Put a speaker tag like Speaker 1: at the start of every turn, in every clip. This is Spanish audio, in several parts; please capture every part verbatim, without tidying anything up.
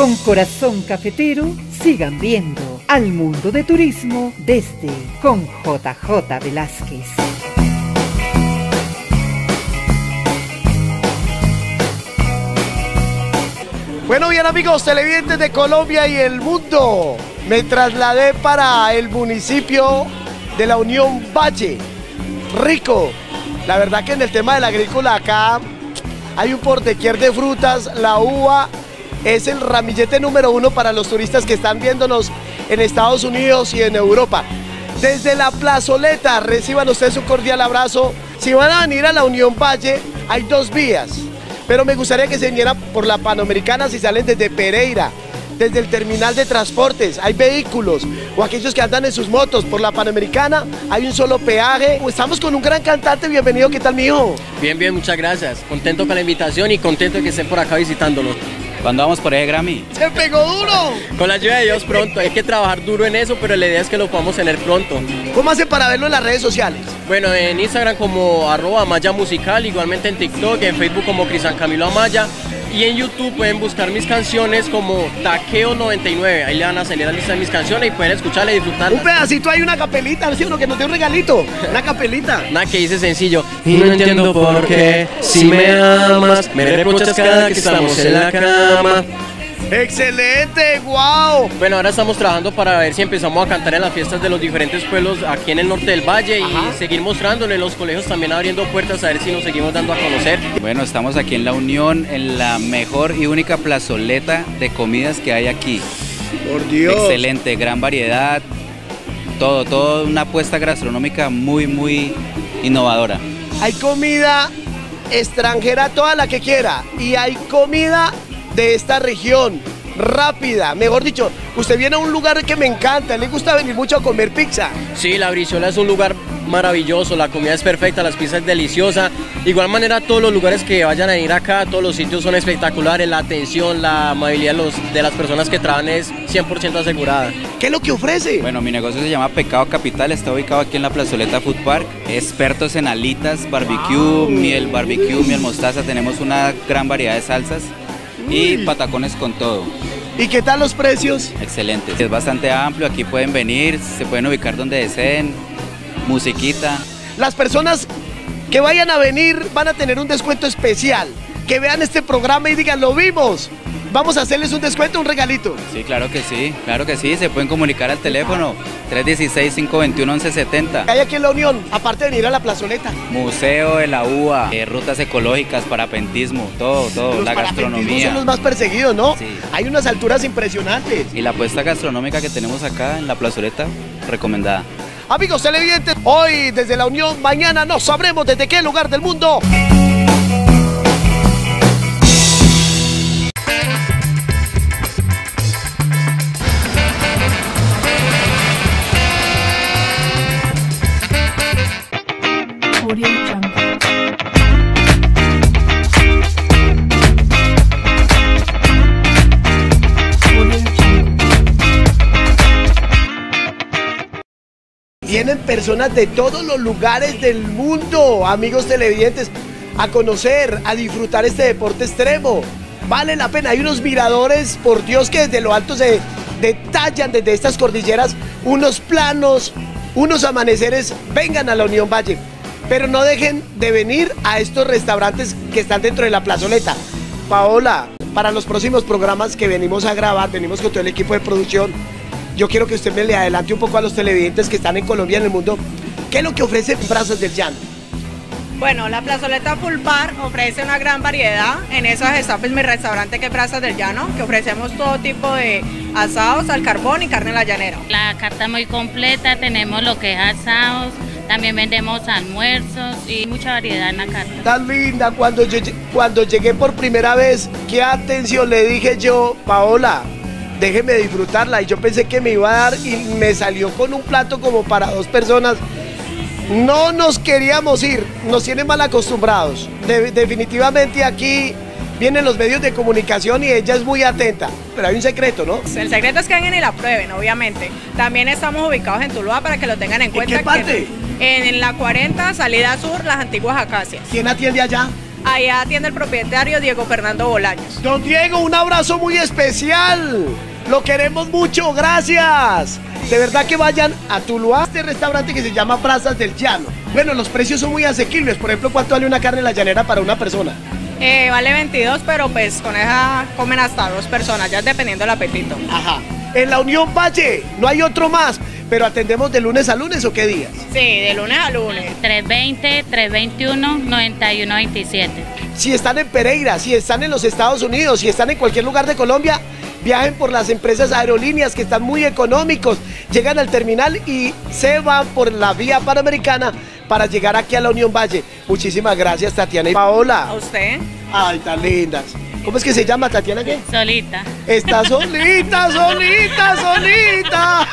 Speaker 1: Con corazón cafetero, sigan viendo al mundo de turismo desde con J J Velázquez.
Speaker 2: Bueno, bien amigos televidentes de Colombia y el mundo, me trasladé para el municipio de la Unión Valle, rico. La verdad que en el tema de la agrícola acá hay un pordoquier de frutas, la uva es el ramillete número uno para los turistas que están viéndonos en Estados Unidos y en Europa. Desde la plazoleta, reciban ustedes un cordial abrazo. Si van a venir a la Unión Valle, hay dos vías. Pero me gustaría que se vinieran por la Panamericana si salen desde Pereira, desde el terminal de transportes, hay vehículos, o aquellos que andan en sus motos, por la Panamericana hay un solo peaje. Estamos con un gran cantante, bienvenido, ¿qué tal, mijo?
Speaker 3: Bien, bien, muchas gracias, contento con la invitación y contento de que estén por acá visitándonos.
Speaker 4: ¿Cuándo vamos por ese Grammy?
Speaker 2: ¡Se pegó duro!
Speaker 3: Con la ayuda de Dios pronto, hay que trabajar duro en eso, pero la idea es que lo podamos tener pronto.
Speaker 2: ¿Cómo hace para verlo en las redes sociales?
Speaker 3: Bueno, en Instagram como arroba Amaya Musical, igualmente en TikTok, en Facebook como Cristian Camilo Amaya, y en YouTube pueden buscar mis canciones como Taqueo noventa y nueve, ahí le van a salir la lista de mis canciones y pueden escucharla y disfrutarla.
Speaker 2: Un pedacito, hay una capelita, ¿sí? Uno que nos dé un regalito, una capelita.
Speaker 3: Nada, que dice sencillo. Y no entiendo por qué, si me amas, me reprochas cada que estamos en la cama.
Speaker 2: ¡Excelente! ¡Wow!
Speaker 3: Bueno, ahora estamos trabajando para ver si empezamos a cantar en las fiestas de los diferentes pueblos aquí en el norte del valle. Ajá. Y seguir mostrándole en los colegios, también abriendo puertas a ver si nos seguimos dando a conocer.
Speaker 4: Bueno, estamos aquí en La Unión, en la mejor y única plazoleta de comidas que hay aquí.
Speaker 2: Por Dios.
Speaker 4: Excelente, gran variedad, todo, todo una apuesta gastronómica muy, muy innovadora.
Speaker 2: Hay comida extranjera, toda la que quiera, y hay comida de esta región, rápida, mejor dicho, usted viene a un lugar que me encanta, le gusta venir mucho a comer pizza.
Speaker 3: Sí, la Brizuela es un lugar maravilloso, la comida es perfecta, las pizzas es deliciosa, de igual manera todos los lugares que vayan a ir acá, todos los sitios son espectaculares, la atención, la amabilidad de, los, de las personas que trabajan es cien por ciento asegurada.
Speaker 2: ¿Qué es lo que ofrece?
Speaker 4: Bueno, mi negocio se llama Pecado Capital, está ubicado aquí en la plazoleta Food Park, expertos en alitas, barbecue, wow. miel barbecue, miel mostaza, tenemos una gran variedad de salsas y patacones con todo.
Speaker 2: ¿Y qué tal los precios?
Speaker 4: Excelentes, es bastante amplio, aquí pueden venir, se pueden ubicar donde deseen, musiquita.
Speaker 2: Las personas que vayan a venir van a tener un descuento especial, que vean este programa y digan, lo vimos, vamos a hacerles un descuento, un regalito.
Speaker 4: Sí, claro que sí, claro que sí, se pueden comunicar al teléfono tres uno seis, cinco dos uno, once setenta.
Speaker 2: Hay aquí en La Unión, aparte de venir a la plazoleta.
Speaker 4: Museo de la uva, eh, rutas ecológicas, parapentismo, todo, todo,
Speaker 2: los
Speaker 4: la gastronomía.
Speaker 2: Son los más perseguidos, ¿no?
Speaker 4: Sí.
Speaker 2: Hay unas alturas impresionantes.
Speaker 4: Y la apuesta gastronómica que tenemos acá en la plazoleta, recomendada.
Speaker 2: Amigos televidentes, hoy desde La Unión, mañana no sabremos desde qué lugar del mundo. Vienen personas de todos los lugares del mundo, amigos televidentes, a conocer, a disfrutar este deporte extremo. Vale la pena, hay unos miradores, por Dios, que desde lo alto se detallan desde estas cordilleras, unos planos, unos amaneceres. Vengan a la Unión Valle, pero no dejen de venir a estos restaurantes que están dentro de la plazoleta. Paola, para los próximos programas que venimos a grabar, venimos con todo el equipo de producción, yo quiero que usted me le adelante un poco a los televidentes que están en Colombia y en el mundo. ¿Qué es lo que ofrece Brazas del Llano?
Speaker 5: Bueno, la plazoleta Full Bar ofrece una gran variedad. En esas está pues mi restaurante que es Brazas del Llano, que ofrecemos todo tipo de asados al carbón y carne a la llanera.
Speaker 6: La carta muy completa, tenemos lo que es asados, también vendemos almuerzos y mucha variedad en la carta.
Speaker 2: Tan linda, cuando, yo, cuando llegué por primera vez, qué atención le dije yo, Paola, déjeme disfrutarla, y yo pensé que me iba a dar y me salió con un plato como para dos personas. No nos queríamos ir, nos tienen mal acostumbrados. De, definitivamente aquí vienen los medios de comunicación y ella es muy atenta, pero hay un secreto, ¿no?
Speaker 5: El secreto es que vengan y la prueben, obviamente. También estamos ubicados en Tuluá para que lo tengan en cuenta.
Speaker 2: ¿En qué parte?
Speaker 5: En, en la cuarenta, salida sur, las antiguas acacias.
Speaker 2: ¿Quién atiende allá?
Speaker 5: Ahí atiende el propietario Diego Fernando Bolaños.
Speaker 2: Don Diego, un abrazo muy especial. Lo queremos mucho, gracias. De verdad que vayan a Tuluá, este restaurante que se llama Brasas del Llano. Bueno, los precios son muy asequibles. Por ejemplo, ¿cuánto vale una carne en la llanera para una persona?
Speaker 5: Eh, vale veintidós, pero pues con esa comen hasta dos personas, ya dependiendo del apetito.
Speaker 2: Ajá. En la Unión Valle, no hay otro más, pero atendemos de lunes a lunes, ¿o qué días?
Speaker 5: Sí, de lunes a lunes.
Speaker 6: tres veinte, tres veintiuno, noventa y uno veintisiete.
Speaker 2: Si están en Pereira, si están en los Estados Unidos, si están en cualquier lugar de Colombia, viajen por las empresas aerolíneas que están muy económicos, llegan al terminal y se van por la vía panamericana para llegar aquí a la Unión Valle. Muchísimas gracias, Tatiana y Paola.
Speaker 5: ¿A usted?
Speaker 2: Ay, tan lindas. ¿Cómo es que se llama, Tatiana, qué?
Speaker 6: Solita.
Speaker 2: Está solita, solita, solita.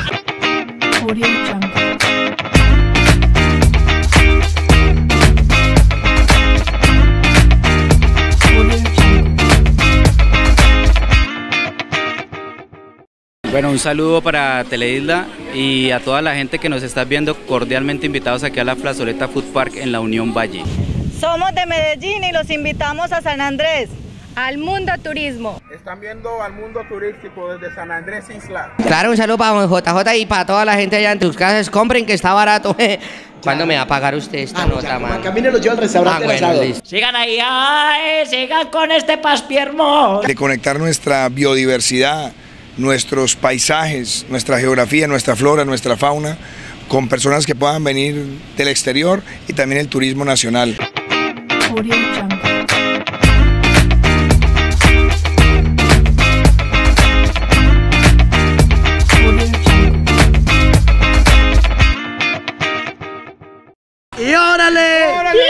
Speaker 4: Bueno, un saludo para Teleisla y a toda la gente que nos está viendo, cordialmente invitados aquí a la Plazoleta Food Park en la Unión Valle.
Speaker 7: Somos de Medellín y los invitamos a San Andrés, al Mundo Turismo.
Speaker 8: Están viendo al Mundo Turístico desde San Andrés Isla.
Speaker 9: Claro, un saludo para J J y para toda la gente allá en tus casas. Compren que está barato. ¿Cuándo me va a pagar usted esta
Speaker 2: Ah,
Speaker 9: nota,
Speaker 2: ya,
Speaker 9: man?
Speaker 2: Camine los llevo al restaurante
Speaker 9: Ah,
Speaker 2: del
Speaker 9: bueno,
Speaker 2: asado.
Speaker 9: listo.
Speaker 10: Sigan ahí, ay, sigan con este paspiermo.
Speaker 11: De conectar nuestra biodiversidad, nuestros paisajes, nuestra geografía, nuestra flora, nuestra fauna, con personas que puedan venir del exterior y también el turismo nacional.
Speaker 2: ¡Y órale!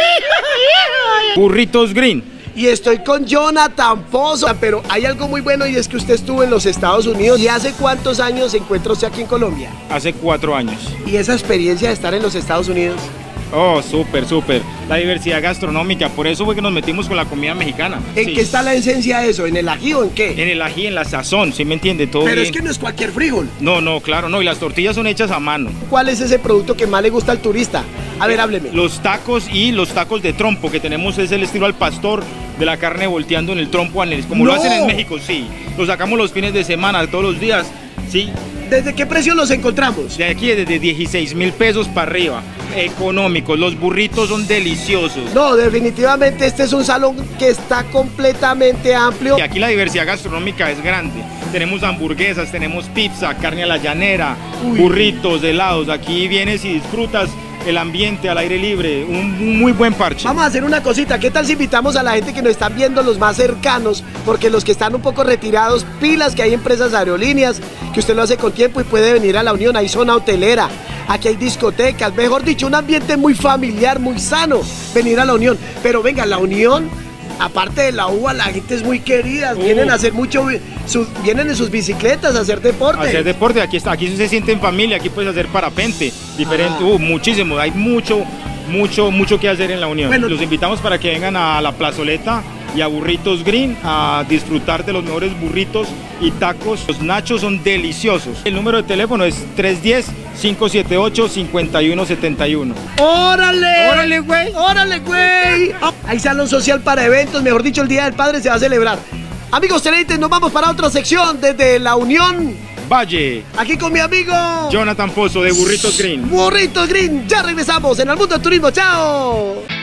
Speaker 8: Burritos Green.
Speaker 2: Y estoy con Jonathan Pozo, pero hay algo muy bueno y es que usted estuvo en los Estados Unidos. ¿Y hace cuántos años se encuentra usted aquí en Colombia?
Speaker 8: Hace cuatro años.
Speaker 2: ¿Y esa experiencia de estar en los Estados Unidos?
Speaker 8: Oh, súper, súper. La diversidad gastronómica, por eso fue que nos metimos con la comida mexicana.
Speaker 2: ¿En
Speaker 8: Sí.
Speaker 2: qué está la esencia de eso? ¿En el ají o en qué?
Speaker 8: En el ají, en la sazón, ¿sí me entiende? Todo
Speaker 2: Pero
Speaker 8: bien.
Speaker 2: es que no es cualquier frijol.
Speaker 8: No, no, claro, no. Y las tortillas son hechas a mano.
Speaker 2: ¿Cuál es ese producto que más le gusta al turista? A ver, hábleme.
Speaker 8: Los tacos y los tacos de trompo que tenemos es el estilo al pastor de la carne volteando en el trompo, como
Speaker 2: ¡No!
Speaker 8: lo hacen en México, sí. Lo sacamos los fines de semana, todos los días, sí.
Speaker 2: ¿Desde qué precio los encontramos?
Speaker 8: De aquí desde dieciséis mil pesos para arriba, económicos. Los burritos son deliciosos.
Speaker 2: No, definitivamente este es un salón que está completamente amplio.
Speaker 8: Y aquí la diversidad gastronómica es grande. Tenemos hamburguesas, tenemos pizza, carne a la llanera,
Speaker 2: Uy.
Speaker 8: burritos, helados. Aquí vienes y disfrutas el ambiente al aire libre, un, un muy buen parche.
Speaker 2: Vamos a hacer una cosita, ¿qué tal si invitamos a la gente que nos están viendo, los más cercanos? Porque los que están un poco retirados, pilas, que hay empresas aerolíneas, que usted lo hace con tiempo y puede venir a la Unión, hay zona hotelera, aquí hay discotecas, mejor dicho, un ambiente muy familiar, muy sano, venir a la Unión. Pero venga, la Unión, aparte de la uva, la gente es muy querida,
Speaker 8: Uh.
Speaker 2: vienen a hacer mucho, sus, vienen en sus bicicletas a hacer deporte.
Speaker 8: Hacer deporte, aquí está, aquí se siente en familia, aquí puedes hacer parapente, diferente,
Speaker 2: Ah.
Speaker 8: uh, muchísimo, hay mucho, mucho, mucho que hacer en la Unión.
Speaker 2: Bueno.
Speaker 8: Los invitamos para que vengan a la plazoleta y a Burritos Green a disfrutar de los mejores burritos y tacos. Los nachos son deliciosos. El número de teléfono es tres uno cero, cinco siete ocho, cinco uno siete uno.
Speaker 2: ¡Órale!
Speaker 8: ¡Órale, güey!
Speaker 2: ¡Órale, güey! Hay salón social para eventos, mejor dicho, el Día del Padre se va a celebrar. Amigos televidentes, nos vamos para otra sección desde la Unión.
Speaker 8: Valle,
Speaker 2: Aquí con mi amigo
Speaker 8: Jonathan Pozo de Burritos Green.
Speaker 2: Burritos Green. Ya regresamos en el mundo del turismo. ¡Chao!